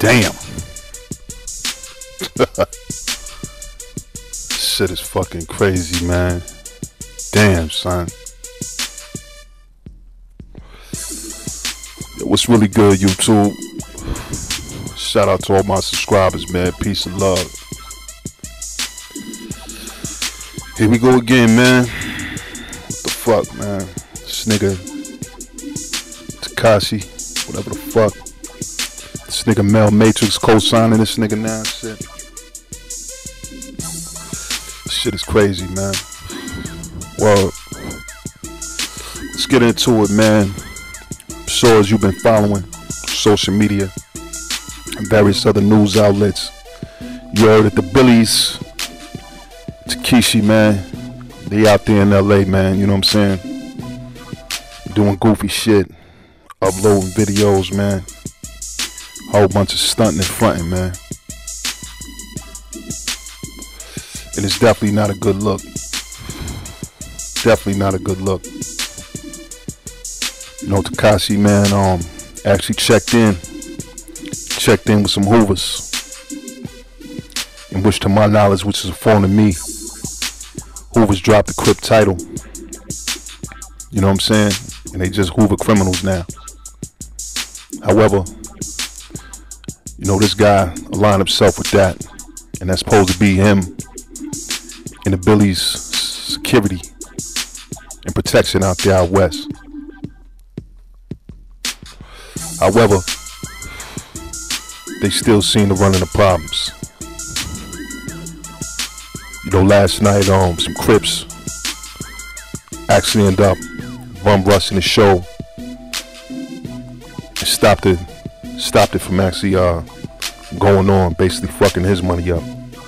Damn. Shit is fucking crazy, man. Damn, son. Yo, what's really good, YouTube? Shout out to all my subscribers, man. Peace and love. Here we go again, man. What the fuck, man? This nigga Tekashi, whatever the fuck. This nigga Mel Matrix co-signing this nigga now. Shit. This shit is crazy, man. Well, let's get into it, man. I'm sure as you've been following social media and various other news outlets, you heard that the Billies, Tekashi, man, they out there in LA, man, you know what I'm saying? Doing goofy shit, uploading videos, man. Whole bunch of stunting and fronting, man. And it's definitely not a good look. Definitely not a good look. You know, Tekashi, man, actually checked in with some Hoovers, in which, to my knowledge, which is a phone to me, Hoovers dropped the Crip title. You know what I'm saying? And they just Hoover criminals now. However, you know, this guy aligned himself with that, and that's supposed to be him and the Billies' security and protection out there out west. However, they still seem to run into problems. You know, last night, some Crips actually ended up bum rushing the show and stopped it from actually going on, basically fucking his money up.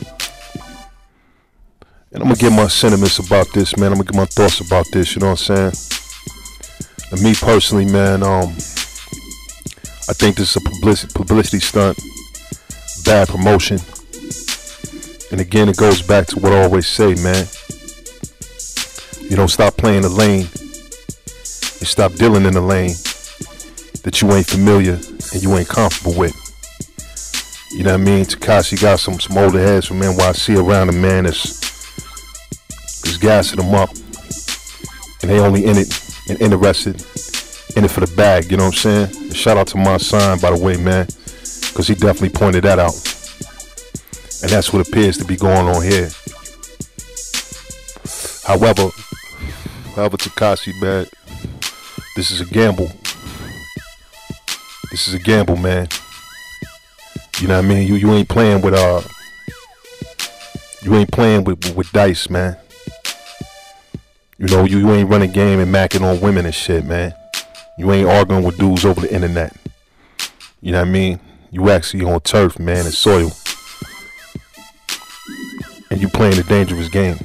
And I'm gonna get my sentiments about this, man. I'm gonna get my thoughts about this, you know what I'm saying? And me personally, man, I think this is a publicity stunt, bad promotion. And again, it goes back to what I always say, man. You know, stop playing the lane and stop dealing in the lane that you ain't familiar and you ain't comfortable with. You know what I mean? Tekashi got some older heads from NYC around him, man, that's gassing them up, and they only in it and interested in it for the bag, you know what I'm saying? And shout out to my son, by the way, man, because he definitely pointed that out. And that's what appears to be going on here. However, Tekashi, man, this is a gamble. This is a gamble, man. You know what I mean? You ain't playing with with dice, man. You know, you ain't running game and macking on women and shit, man. You ain't arguing with dudes over the internet. You know what I mean? You actually on turf, man, and soil. And you playing a dangerous game.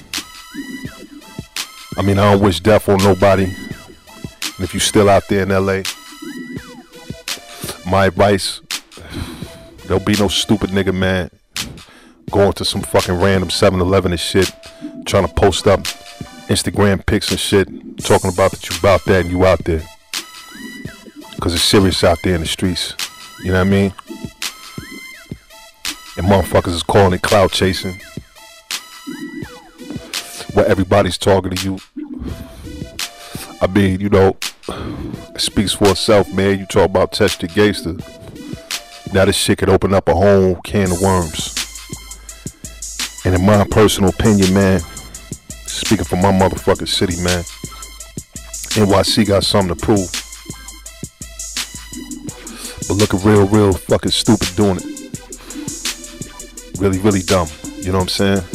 I mean, I don't wish death on nobody. And if you still out there in LA, my advice, there'll be no stupid nigga, man, going to some fucking random 7-Eleven and shit, trying to post up Instagram pics and shit, talking about that you about that and you out there. Cause it's serious out there in the streets. You know what I mean? And motherfuckers is calling it clout chasing, where everybody's talking to you. I mean, you know, it speaks for itself, man. You talk about Tested Gangster. Now this shit could open up a whole can of worms. And in my personal opinion, man, speaking from my motherfucking city, man, NYC got something to prove. But looking real fucking stupid doing it. Really dumb. You know what I'm saying?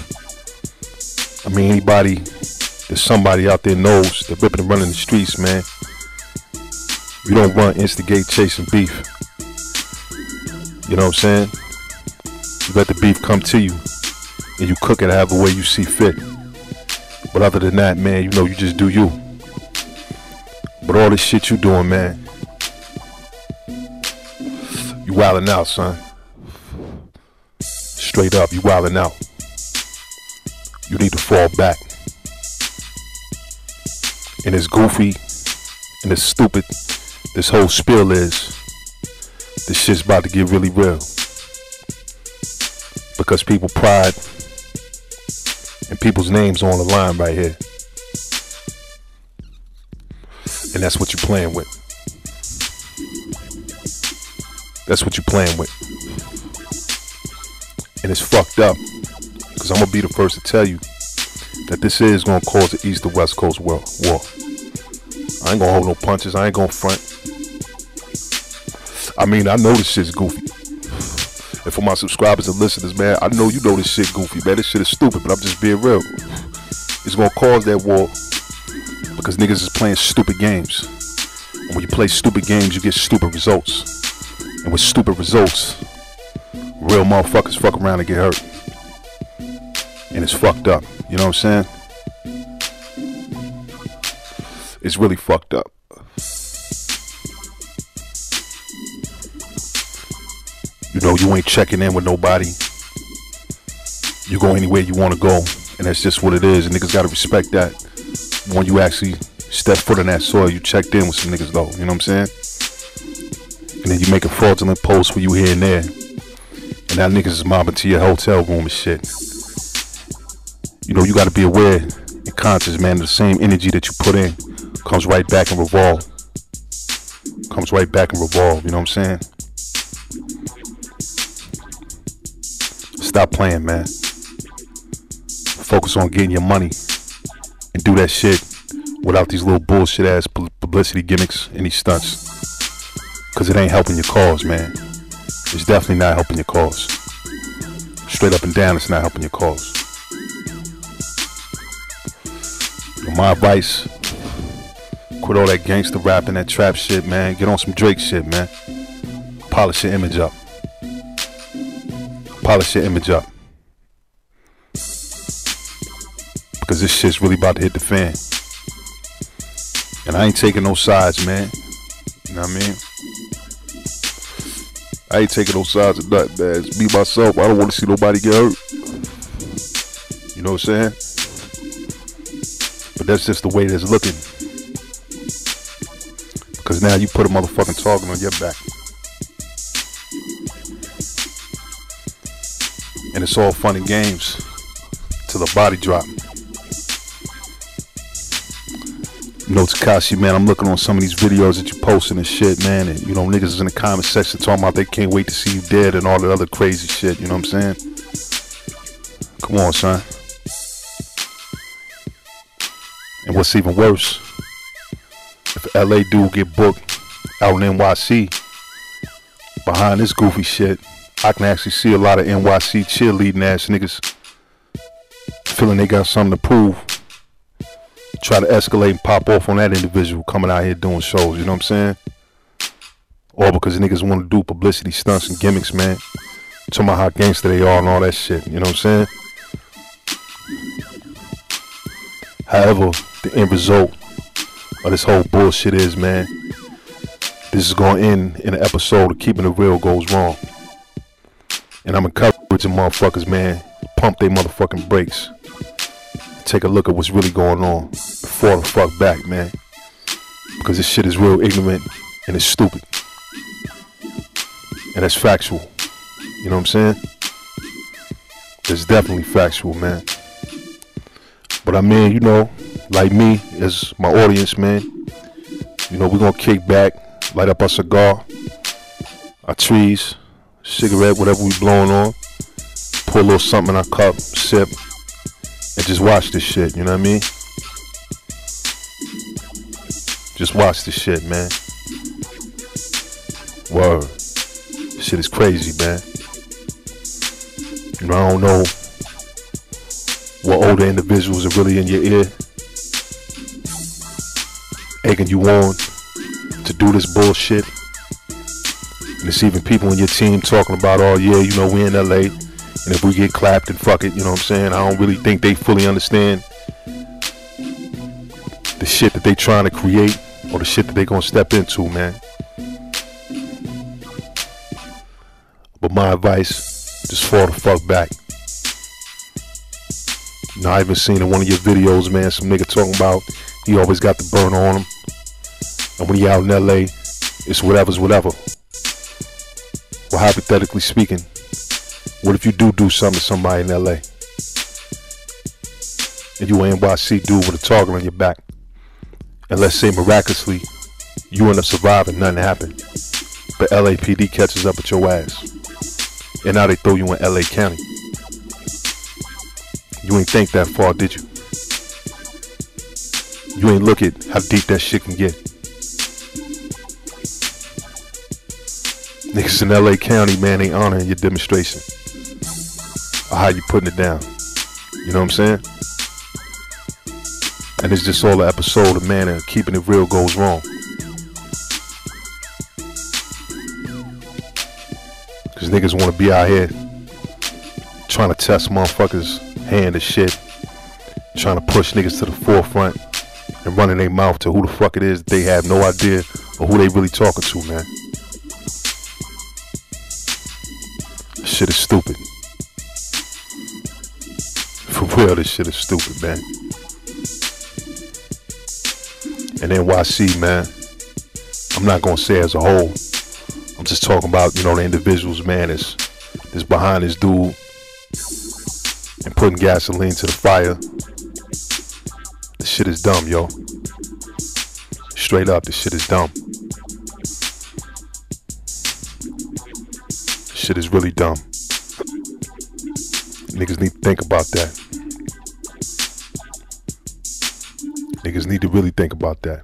I mean, anybody, there's somebody out there knows they're ripping and running the streets, man. You don't run, instigate, chasing beef. You know what I'm saying? You let the beef come to you and you cook it however way you see fit. But other than that, man, you know, you just do you. But all this shit you doing, man, you wildin' out, son. Straight up, you wildin' out. You need to fall back. And as goofy and as stupid this whole spiel is, This shit's about to get really real. Because people pride and people's names are on the line right here. And that's what you're playing with. That's what you're playing with. And it's fucked up. Because I'm going to be the first to tell you that this is going to cause the East to West Coast war. I ain't going to hold no punches. I ain't going to front. I mean, I know this shit's goofy. And for my subscribers and listeners, man, I know you know this shit goofy, man. This shit is stupid, but I'm just being real. It's going to cause that war because niggas is playing stupid games. And when you play stupid games, you get stupid results. And with stupid results, real motherfuckers fuck around and get hurt. And it's fucked up. You know what I'm saying? It's really fucked up. You know, you ain't checking in with nobody. You go anywhere you want to go. And that's just what it is. And niggas got to respect that. When you actually step foot in that soil, you checked in with some niggas though. You know what I'm saying? And then you make a fraudulent post for you here and there. And now niggas is mobbing to your hotel room and shit. You know, you got to be aware and conscious, man. The same energy that you put in comes right back and revolve. Comes right back and revolve. You know what I'm saying? Stop playing, man. Focus on getting your money and do that shit without these little bullshit ass publicity gimmicks and these stunts. Cause it ain't helping your cause, man. It's definitely not helping your cause. Straight up and down, it's not helping your cause. My advice, quit all that gangster rap and that trap shit, man. Get on some Drake shit, man. Polish your image up. Polish your image up. Because this shit's really about to hit the fan. And I ain't taking no sides, man. You know what I mean? I ain't taking no sides of nothing, man. It's me, myself. I don't want to see nobody get hurt. You know what I'm saying? But that's just the way it is looking. Because now you put a motherfucking target on your back. And it's all fun and games till the body drop. You know, Tekashi, man, I'm looking on some of these videos that you posting and shit, man. And, you know, niggas is in the comment section talking about they can't wait to see you dead and all that other crazy shit. You know what I'm saying? Come on, son. And what's even worse, if LA dude get booked out in NYC behind this goofy shit, I can actually see a lot of NYC cheerleading ass niggas feeling they got something to prove. Try to escalate and pop off on that individual coming out here doing shows, you know what I'm saying? Or because niggas want to do publicity stunts and gimmicks, man. Talking about how gangster they are and all that shit, you know what I'm saying? However, the end result of this whole bullshit is, man, this is going to end in an episode of Keeping It Real Goes Wrong. And I'm encouraging motherfuckers, man, pump their motherfucking brakes. Take a look at what's really going on. Fall the fuck back, man. Because this shit is real ignorant and it's stupid. And that's factual. You know what I'm saying? It's definitely factual, man. But I mean, you know, like me, as my audience, man, you know, we're going to kick back, light up our cigar, our trees, cigarette, whatever we blowing on, pour a little something in our cup, sip, and just watch this shit, you know what I mean? Just watch this shit, man. Word. This shit is crazy, man. You know, I don't know what older individuals are really in your ear, egging you on to do this bullshit. And it's even people in your team talking about, oh yeah, you know, we in LA, and if we get clapped, then fuck it, you know what I'm saying? I don't really think they fully understand the shit that they trying to create or the shit that they gonna step into, man. But my advice, just fall the fuck back. You know, I even seen in one of your videos, man, some nigga talking about he always got the burner on him. And when he out in LA, it's whatever's whatever. Well, hypothetically speaking, what if you do something to somebody in LA? And you an NYC dude with a target on your back. And let's say miraculously, you end up surviving, nothing happened. But LAPD catches up with your ass. And now they throw you in LA County. You ain't think that far, did you? You ain't look at how deep that shit can get. Niggas in LA County, man, ain't honoring your demonstration. Or how you putting it down. You know what I'm saying? And it's just all an episode of, man, and keeping it real goes wrong. Cause niggas wanna be out here trying to test motherfuckers' hand and shit. Trying to push niggas to the forefront and running their mouth to who the fuck it is that they have no idea of who they really talking to, man. This shit is stupid. For real, this shit is stupid, man. And NYC, man, I'm not gonna say as a whole. I'm just talking about, you know, the individuals, man, that's behind this dude and putting gasoline to the fire. This shit is dumb, yo. Straight up, this shit is dumb. This shit is really dumb. Niggas need to think about that. Niggas need to really think about that.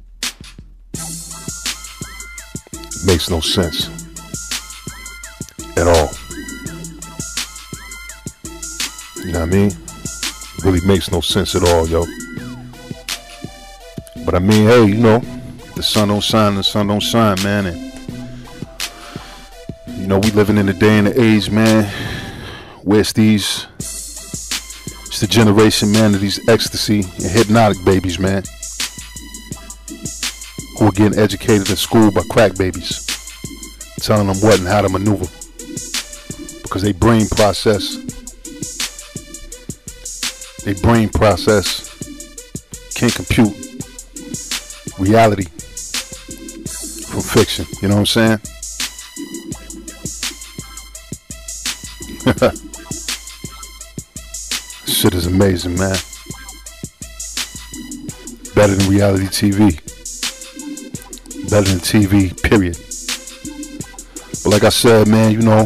It makes no sense at all. You know what I mean? It really makes no sense at all, yo. But I mean, hey, you know, the sun don't shine, the sun don't shine, man. And you know, we living in a day and an age, man, where it's the generation, man, of these ecstasy and hypnotic babies, man, who are getting educated in school by crack babies, telling them what and how to maneuver, because they brain process can't compute reality from fiction. You know what I'm saying? Shit is amazing, man. Better than reality TV. Better than TV, period. But like I said, man, you know,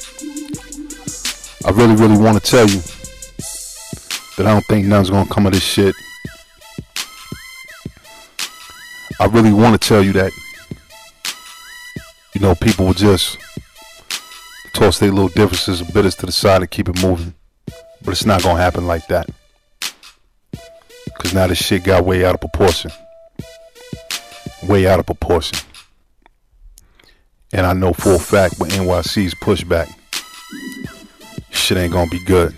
I really, really want to tell you that I don't think nothing's gonna come of this shit. I really want to tell you that, you know, people will just toss their little differences and bitters to the side and keep it moving. But it's not gonna happen like that. Cause now this shit got way out of proportion. Way out of proportion. And I know for a fact when NYC's pushback, shit ain't gonna be good.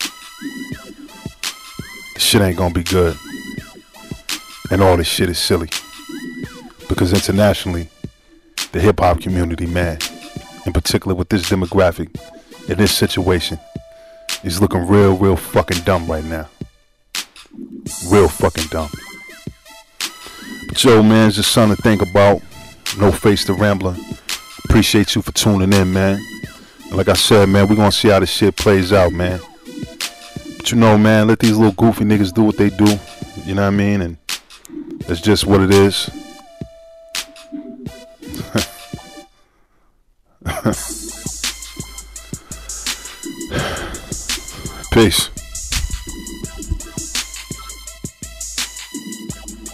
Shit ain't gonna be good. And all this shit is silly. Because internationally, the hip hop community, man, in particular with this demographic, in this situation, is looking real, real fucking dumb right now. Real fucking dumb. But yo, man, it's just something to think about. No Face the Rambler. Appreciate you for tuning in, man. And like I said, man, we're gonna see how this shit plays out, man. But you know, man, let these little goofy niggas do what they do. You know what I mean? And that's just what it is. Peace.